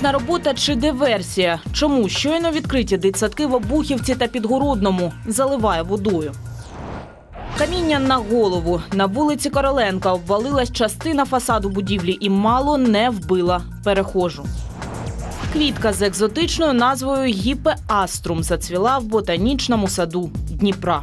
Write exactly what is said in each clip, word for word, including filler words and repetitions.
Неякісна робота чи диверсія? Чому щойно відкриті дитсадки в Обухівці та Підгородному заливає водою? Каміння на голову. На вулиці Короленка обвалилась частина фасаду будівлі і мало не вбила перехожу. Квітка з екзотичною назвою гіпеаструм зацвіла в ботанічному саду Дніпра.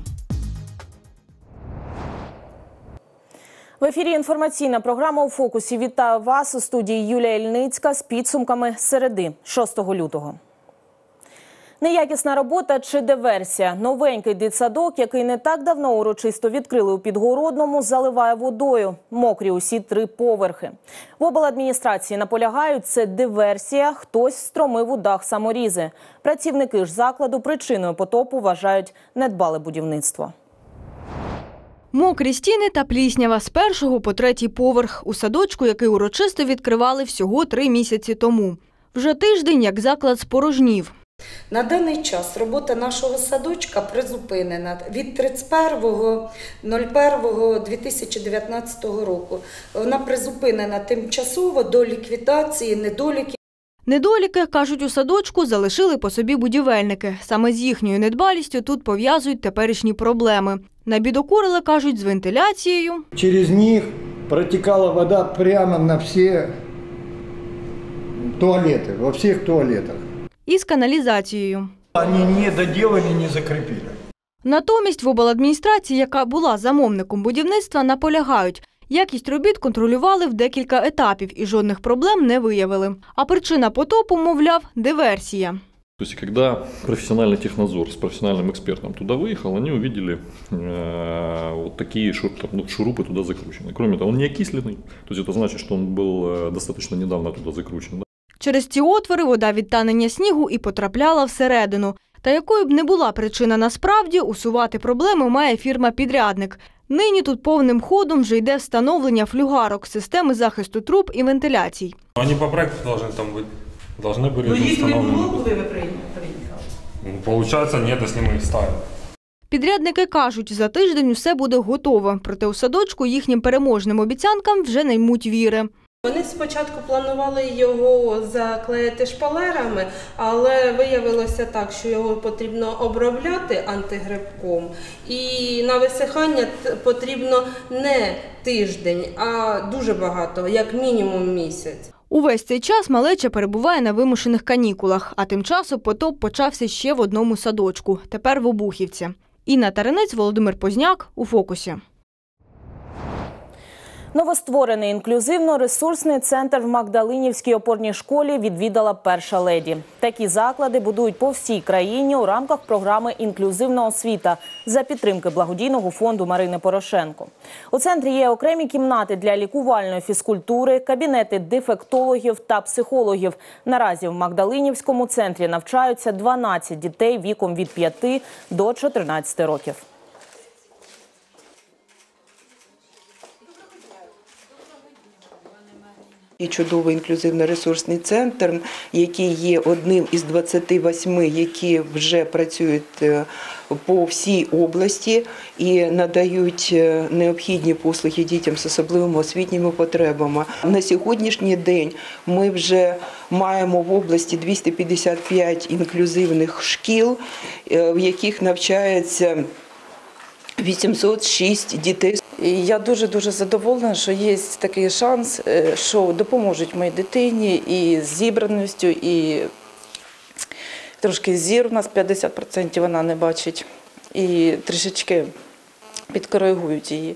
В ефірі інформаційна програма «У фокусі». Вітаю вас у студії Юлія Ільницька з підсумками середи, шостого лютого. Неякісна робота чи диверсія? Новенький дитсадок, який не так давно урочисто відкрили у Підгородному, заливає водою. Мокрі усі три поверхи. В обладміністрації наполягають, це диверсія, хтось встромив у дах саморізи. Працівники ж закладу причиною потопу вважають недбале будівництво. Мокрі стіни та пліснява з першого по третій поверх у садочку, який урочисто відкривали всього три місяці тому. Вже тиждень, як заклад спорожнів. На даний час робота нашого садочка призупинена від тридцять першого лютого дві тисячі дев'ятнадцятого року. Вона призупинена тимчасово до ліквідації недоліків. Недоліки, кажуть, у садочку залишили по собі будівельники. Саме з їхньою недбалістю тут пов'язують теперішні проблеми. Набідокурили, кажуть, з вентиляцією. Через них протікала вода прямо на всі туалети, во всіх туалетах. І з каналізацією. Вони не доділили, не закріпили. Натомість в обладміністрації, яка була замовником будівництва, наполягають. Якість робіт контролювали в декілька етапів і жодних проблем не виявили. А причина потопу, мовляв, диверсія. То есть, когда профессиональный технадзор с профессиональным экспертом туда выехал, они увидели э, вот такие шур, ну, шурупы туда закручены. Кроме того, он не окисленный, то есть это значит, что он был достаточно недавно туда закручен. Да? Через ці отвори вода від танення снігу і потрапляла всередину. Та якою б не була причина насправді, усувати проблеми має фірма-підрядник. Нині тут повним ходом вже йде встановлення флюгарок, системи захисту труб і вентиляцій. Вони по проекту повинні там бути. Должны были ну, їх установлены. не було, коли ви приїхали? Ну, получается, нет, если мы их ставим. Підрядники кажуть, за тиждень усе буде готово. Проте у садочку їхнім переможним обіцянкам вже не ймуть віри. Вони спочатку планували його заклеїти шпалерами, але виявилося так, що його потрібно обробляти антигрибком. І на висихання потрібно не тиждень, а дуже багато, як мінімум місяць. Увесь цей час малеча перебуває на вимушених канікулах, а тим часом потоп почався ще в одному садочку, тепер в Обухівці. Інна Таринець, Володимир Позняк, у фокусі. Новостворений інклюзивно-ресурсний центр в Магдалинівській опорній школі відвідала перша леді. Такі заклади будують по всій країні у рамках програми «Інклюзивна освіта» за підтримки благодійного фонду Марини Порошенко. У центрі є окремі кімнати для лікувальної фізкультури, кабінети дефектологів та психологів. Наразі в Магдалинівському центрі навчаються дванадцять дітей віком від п'яти до чотирнадцяти років. І чудовий інклюзивно-ресурсний центр, який є одним із двадцяти восьми, які вже працюють по всій області і надають необхідні послуги дітям з особливими освітніми потребами. На сьогоднішній день ми вже маємо в області двісті п'ятдесят п'ять інклюзивних шкіл, в яких навчається вісімсот шість дітей. І я дуже-дуже задоволена, що є такий шанс, що допоможуть моїй дитині і з зібраністю, і трошки зір у нас п'ятдесят відсотків вона не бачить, і трішечки підкоригують її.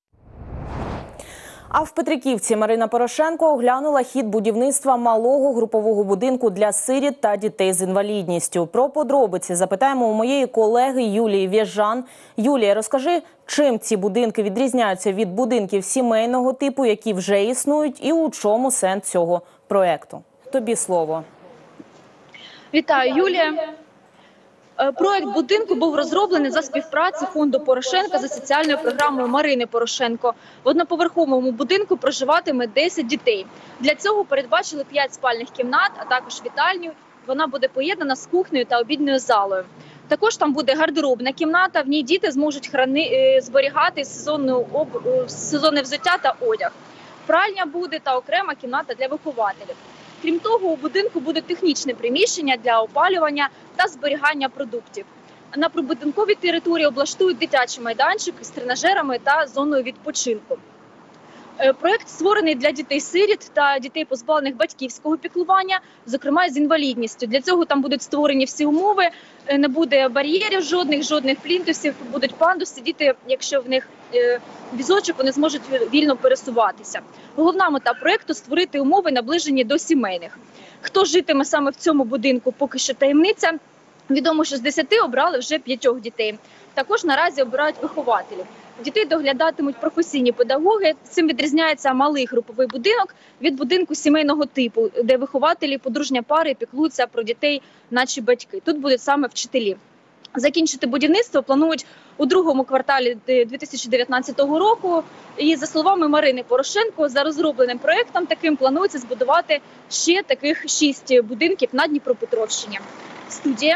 А в Петриківці Марина Порошенко оглянула хід будівництва малого групового будинку для сиріт та дітей з інвалідністю. Про подробиці запитаємо у моєї колеги Юлії Вєжан. Юлія, розкажи, чим ці будинки відрізняються від будинків сімейного типу, які вже існують, і у чому сенс цього проєкту? Тобі слово. Вітаю, Юлія. Проект будинку був розроблений за співпраці фонду Порошенка за соціальною програмою Марини Порошенко. В одноповерховому будинку проживатиме десять дітей. Для цього передбачили п'ять спальних кімнат, а також вітальню. Вона буде поєднана з кухнею та обідньою залою. Також там буде гардеробна кімната, в ній діти зможуть храни... зберігати сезонне об... сезонне взуття та одяг. Пральня буде та окрема кімната для вихователів. Крім того, у будинку буде технічне приміщення для опалювання та зберігання продуктів. На прибудинковій території облаштують дитячий майданчик з тренажерами та зоною відпочинку. Проєкт створений для дітей-сиріт та дітей, позбавлених батьківського піклування, зокрема з інвалідністю. Для цього там будуть створені всі умови, не буде бар'єрів жодних, жодних плінтусів, будуть пандуси. Діти, якщо в них візочок, вони зможуть вільно пересуватися. Головна мета проєкту – створити умови, наближені до сімейних. Хто житиме саме в цьому будинку, поки що таємниця. Відомо, що з десяти обрали вже п'ятьох дітей. Також наразі обирають вихователів. Дітей доглядатимуть професійні педагоги. Цим відрізняється малий груповий будинок від будинку сімейного типу, де вихователі, подружня пари піклуються про дітей, наче батьки. Тут будуть саме вчителі. Закінчити будівництво планують у другому кварталі дві тисячі дев'ятнадцятого року. І за словами Марини Порошенко, за розробленим проєктом таким планується збудувати ще таких шість будинків на Дніпропетровщині. Студія.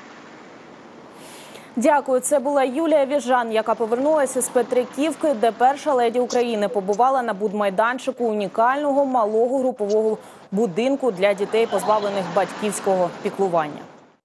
Дякую. Це була Юлія Віжан, яка повернулася з Петриківки, де перша леді України побувала на будмайданчику унікального малого групового будинку для дітей, позбавлених батьківського піклування.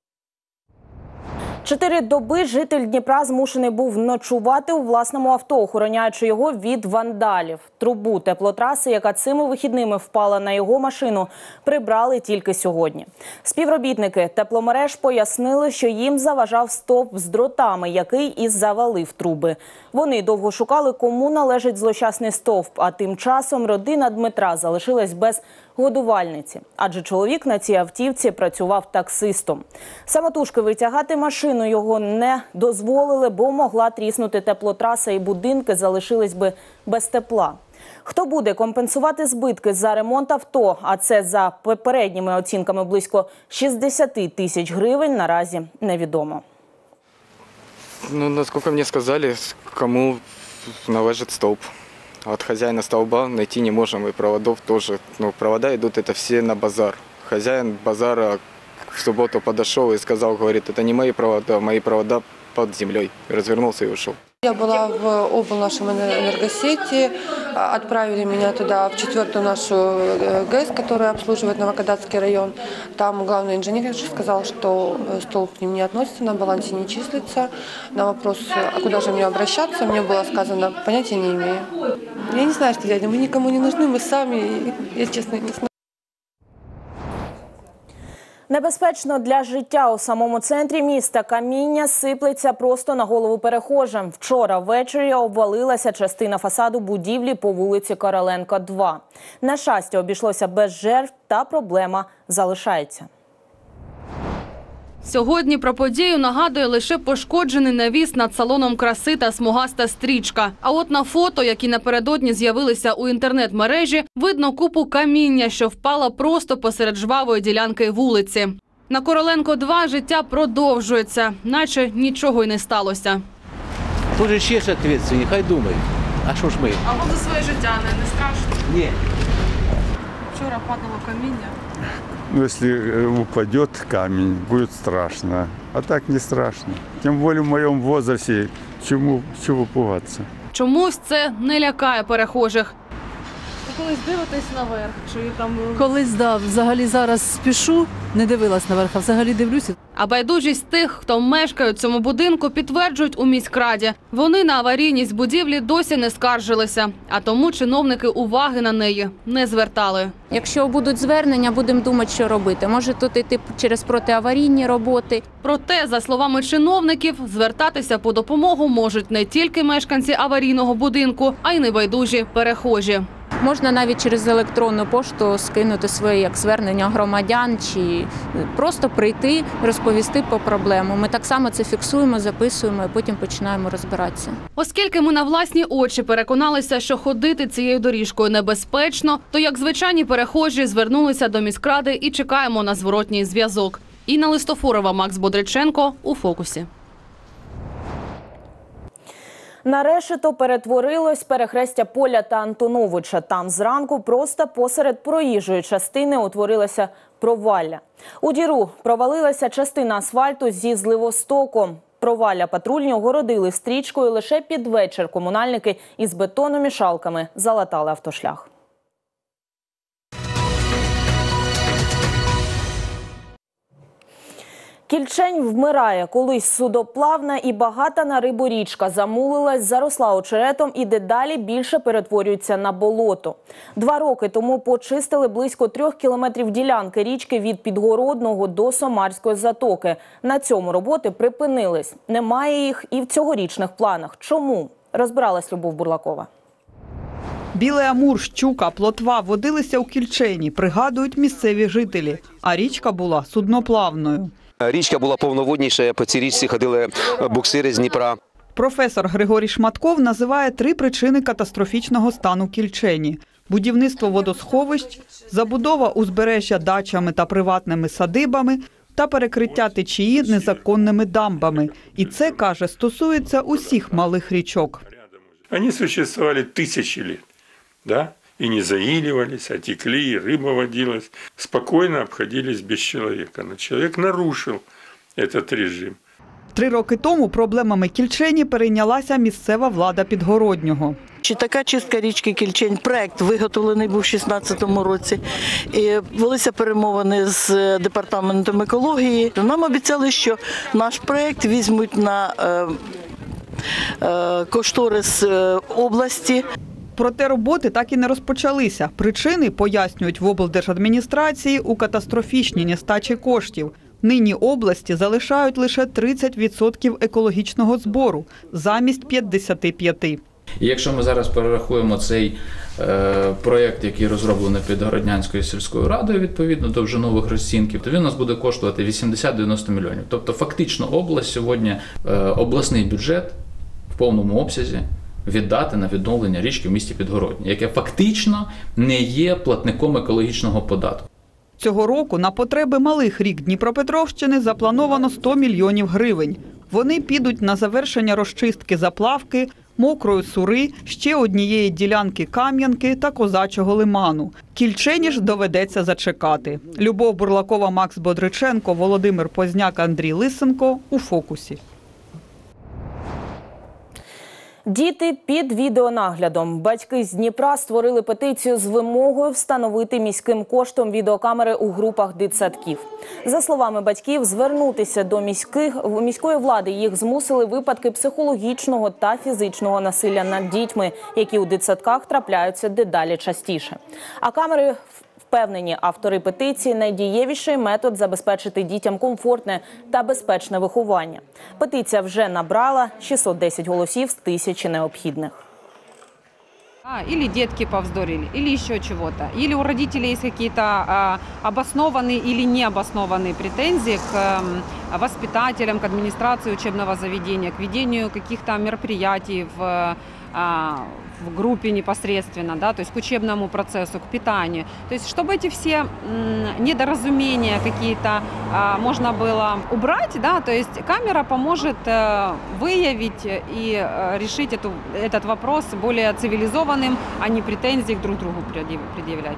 Чотири доби житель Дніпра змушений був ночувати у власному авто, охороняючи його від вандалів. Трубу теплотраси, яка цими вихідними впала на його машину, прибрали тільки сьогодні. Співробітники тепломереж пояснили, що їм заважав стовп з дротами, який і завалив труби. Вони довго шукали, кому належить злощасний стовп, а тим часом родина Дмитра залишилась без годувальниці, адже чоловік на цій автівці працював таксистом. Самотужки витягати машину його не дозволили, бо могла тріснути теплотраса і будинки залишились би без тепла. Хто буде компенсувати збитки за ремонт авто, а це за попередніми оцінками близько шістдесят тисяч гривень, наразі невідомо. Ну, насколько мне сказали, кому належит столб. От хозяина столба найти не можем, и проводов тоже. Ну, провода идут это все на базар. Хозяин базара в субботу подошел и сказал, говорит, это не мои провода, мои провода под землей. Развернулся и ушел. Я была в обл. Нашем энергосети, отправили меня туда в четвертую нашу ГЭС, которая обслуживает Новокадацкий район. Там главный инженер сказал, что столб к ним не относится, на балансе не числится. На вопрос, а куда же мне обращаться, мне было сказано, понятия не имею. Я не знаю, что делать, мы никому не нужны, мы сами, я честно не знаю. Небезпечно для життя у самому центрі міста. Каміння сиплеться просто на голову перехожим. Вчора ввечері обвалилася частина фасаду будівлі по вулиці Короленка, два. На щастя, обійшлося без жертв, та проблема залишається. Сьогодні про подію нагадує лише пошкоджений навіс над салоном краси та смугаста стрічка. А от на фото, які напередодні з'явилися у інтернет-мережі, видно купу каміння, що впала просто посеред жвавої ділянки вулиці. На Короленко два життя продовжується, наче нічого й не сталося. Тоже ще ж відповідальні, хай думають. А що ж ми? А вам за своє життя не, не страшно? Ні. Вчора падало каміння. Ну, если упадет камень, будет страшно. А так не страшно. Тем более в моем возрасте, чему, чего пугаться. Чомусь це не лякає перехожих. Ви колись дивитесь наверх? Чи там... Колись, да, взагалі зараз спішу, не дивилась наверх, а взагалі дивлюся. А байдужість тих, хто мешкає у цьому будинку, підтверджують у міськраді. Вони на аварійність будівлі досі не скаржилися, а тому чиновники уваги на неї не звертали. Якщо будуть звернення, будемо думати, що робити. Може тут йти через протиаварійні роботи. Проте, за словами чиновників, звертатися по допомогу можуть не тільки мешканці аварійного будинку, а й небайдужі перехожі. Можна навіть через електронну пошту скинути своє як звернення громадян чи просто прийти, розповісти по проблему. Ми так само це фіксуємо, записуємо і потім починаємо розбиратися. Оскільки ми на власні очі переконалися, що ходити цією доріжкою небезпечно, то як звичайні перехожі звернулися до міськради і чекаємо на зворотній зв'язок. Інна Листофорова, Макс Бодриченко у фокусі. На решето перетворилось перехрестя Поля та Антоновича. Там зранку просто посеред проїжджої частини утворилося провалля. У діру провалилася частина асфальту зі зливостоком. Провалля патрульні огородили стрічкою, лише під вечір комунальники із бетономішалками залатали автошлях. Кільчень вмирає. Колись судоплавна і багата на рибу річка замулилась, заросла очеретом і дедалі більше перетворюється на болото. Два роки тому почистили близько трьох кілометрів ділянки річки від Підгородного до Самарської затоки. На цьому роботи припинились. Немає їх і в цьогорічних планах. Чому? Розбиралась Любов Бурлакова. Білий амур, щука, плотва водилися у Кільчені, пригадують місцеві жителі. А річка була судноплавною. Річка була повноводніша, по цій річці ходили буксири з Дніпра. Професор Григорій Шматков називає три причини катастрофічного стану Кільчені. Будівництво водосховищ, забудова узбережжя дачами та приватними садибами та перекриття течії незаконними дамбами. І це, каже, стосується усіх малих річок. Вони существували тисячі років, да? И не заиливались, а текли, и рыба водилась. Спокойно обходились без человека. Но человек нарушил этот режим. Три роки тому проблемами Кільчені перейнялася місцева влада Підгороднього. Чи така чистка річки Кільчень, проект виготовлений був у шістнадцятому році. І велися перемовини з департаментом екології. Нам обіцяли, що наш проект візьмуть на е, е, кошторис е, області. Проте роботи так і не розпочалися. Причини, пояснюють в облдержадміністрації, у катастрофічній нестачі коштів. Нині області залишають лише тридцять відсотків екологічного збору замість п'ятдесят п'ять. І якщо ми зараз перерахуємо цей е, проєкт, який розроблений Підгороднянською сільською радою, відповідно до вже нових розцінків, то він у нас буде коштувати вісімдесят-дев'яносто мільйонів. Тобто фактично область сьогодні, е, обласний бюджет в повному обсязі віддати на відновлення річки в місті Підгородні, яке фактично не є платником екологічного податку. Цього року на потреби малих рік Дніпропетровщини заплановано сто мільйонів гривень. Вони підуть на завершення розчистки заплавки, Мокрої Сури, ще однієї ділянки Кам'янки та Козачого лиману. Кільчені ж доведеться зачекати. Любов Бурлакова, Макс Бодриченко, Володимир Позняк, Андрій Лисенко у фокусі. Діти під відеонаглядом. Батьки з Дніпра створили петицію з вимогою встановити міським коштом відеокамери у групах дитсадків. За словами батьків, звернутися до міських, міської влади їх змусили випадки психологічного та фізичного насилля над дітьми, які у дитсадках трапляються дедалі частіше. А камери, впевнені автори петиції, найдієвіший метод забезпечити дітям комфортне та безпечне виховання. Петиція вже набрала шістсот десять голосів з тисячі необхідних. Или детки повздорили, или еще чего-то. Или у родителей есть какие-то а, обоснованные или необоснованные претензии к а, воспитателям, к администрации учебного заведения, к ведению каких-то мероприятий в, а, в группе непосредственно, да, то есть к учебному процессу, к питанию. То есть чтобы эти все м, недоразумения какие-то а, можно было убрать, да, то есть камера поможет а, выявить и а, решить эту, этот вопрос более цивилизованным, а не претензии друг другу предъявлять.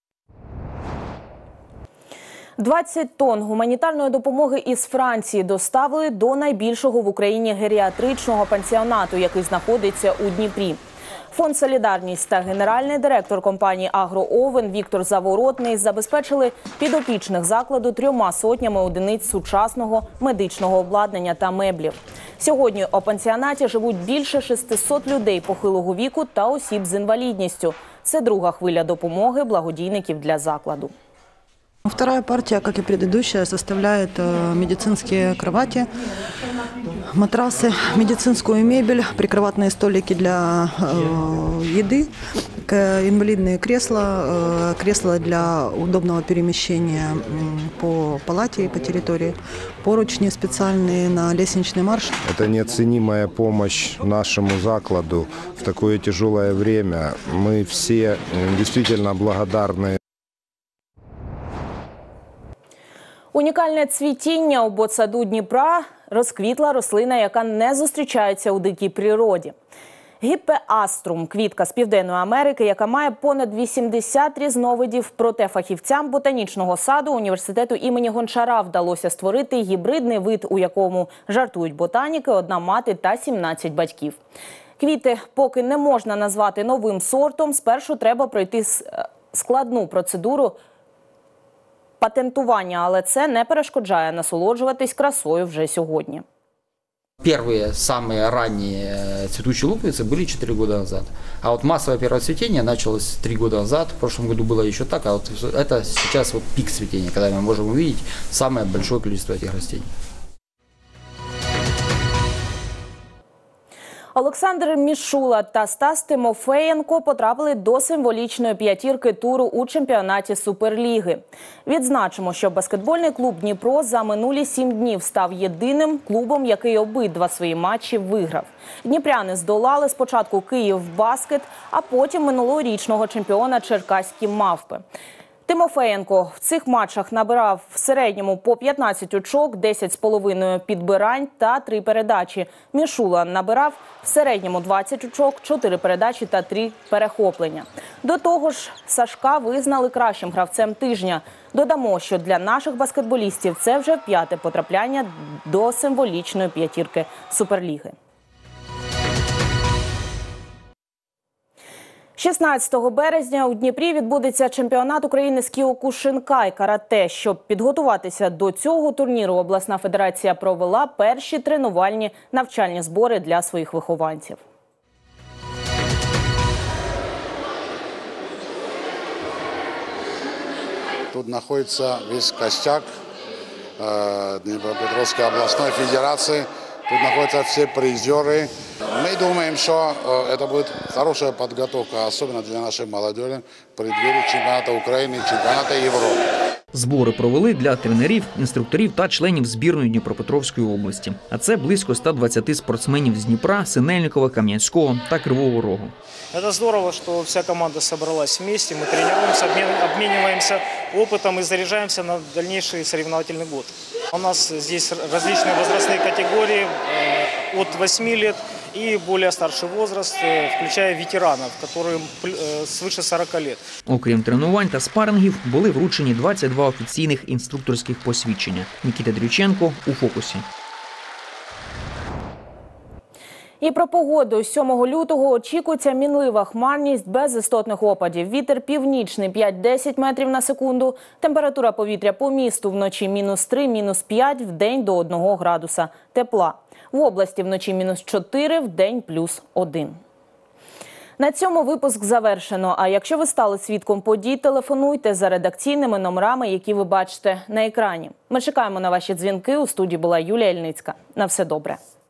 двадцять тонн гуманітарної допомоги із Франції доставили до найбільшого в Україні геріатричного пансіонату, який знаходиться у Дніпрі. Фонд «Солідарність» та генеральний директор компанії «Агроовен» Віктор Заворотний забезпечили підопічних закладу трьома сотнями одиниць сучасного медичного обладнання та меблів. Сьогодні у пансіонаті живуть більше шестисот людей похилого віку та осіб з інвалідністю. Це друга хвиля допомоги благодійників для закладу. Вторая партия, как и предыдущая, составляет медицинские кровати, матрасы, медицинскую мебель, прикроватные столики для еды, инвалидные кресла, кресла для удобного перемещения по палате и по территории, поручни специальные на лестничный марш. Это неоценимая помощь нашему закладу в такое тяжелое время. Мы все действительно благодарны. Унікальне цвітіння у ботсаду Дніпра розквітла рослина, яка не зустрічається у дикій природі. Гіппеаструм – квітка з Південної Америки, яка має понад вісімдесят різновидів. Проте фахівцям ботанічного саду університету імені Гончара вдалося створити гібридний вид, у якому, жартують ботаніки, одна мати та сімнадцять батьків. Квіти поки не можна назвати новим сортом, спершу треба пройти складну процедуру патентування, але це не перешкоджає насолоджуватись красою вже сьогодні. Первые, самые ранние цветущие луковицы были четыре года назад. А вот массовое первое цветение началось три года назад. В прошлом году было еще так, а вот это сейчас вот пик цветения, когда мы можем увидеть самое большое количество этих растений. Олександр Мішула та Стас Тимофеєнко потрапили до символічної п'ятірки туру у чемпіонаті Суперліги. Відзначимо, що баскетбольний клуб «Дніпро» за минулі сім днів став єдиним клубом, який обидва свої матчі виграв. Дніпряни здолали спочатку «Київбаскет», а потім минулорічного чемпіона «Черкаські мавпи». Тимофеєнко в цих матчах набирав в середньому по п'ятнадцять очок, десять з половиною підбирань та три передачі. Мішула набирав в середньому двадцять очок, чотири передачі та три перехоплення. До того ж, Сашка визнали кращим гравцем тижня. Додамо, що для наших баскетболістів це вже п'яте потрапляння до символічної п'ятірки Суперліги. шістнадцятого березня у Дніпрі відбудеться чемпіонат України з кіокушинкай карате. Щоб підготуватися до цього турніру, обласна федерація провела перші тренувальні навчальні збори для своїх вихованців. Тут находится весь костяк э, Днепропетровской областной федерации. Тут находятся все призеры. Мы думаем, что э, это будет хорошая подготовка, особенно для нашей молодежи, в преддверии чемпионата Украины и чемпионата Европы. Збори провели для тренерів, інструкторів та членів збірної Дніпропетровської області. А це близько ста двадцяти спортсменів з Дніпра, Синельникова, Кам'янського та Кривого Рогу. Это здорово, что вся команда собралась вместе, мы тренируемся, обмениваемся опытом и заряжаемся на дальнейший соревновательный год. У нас здесь различные возрастные категории от восьми лет и более старший возраст, включая ветеранов, которым свыше сорока лет. Окрім тренувань та спарингів, були вручені двадцять два офіційних інструкторських посвідчення. Нікіта Дрюченко у фокусі. І про погоду. сьомого лютого очікується мінлива хмарність без істотних опадів. Вітер північний п'ять-десять метрів на секунду. Температура повітря по місту вночі мінус три, мінус п'ять, вдень до одного градуса тепла. В області вночі мінус чотири, вдень плюс один. На цьому випуск завершено. А якщо ви стали свідком подій, телефонуйте за редакційними номерами, які ви бачите на екрані. Ми чекаємо на ваші дзвінки. У студії була Юлія Ільницька. На все добре.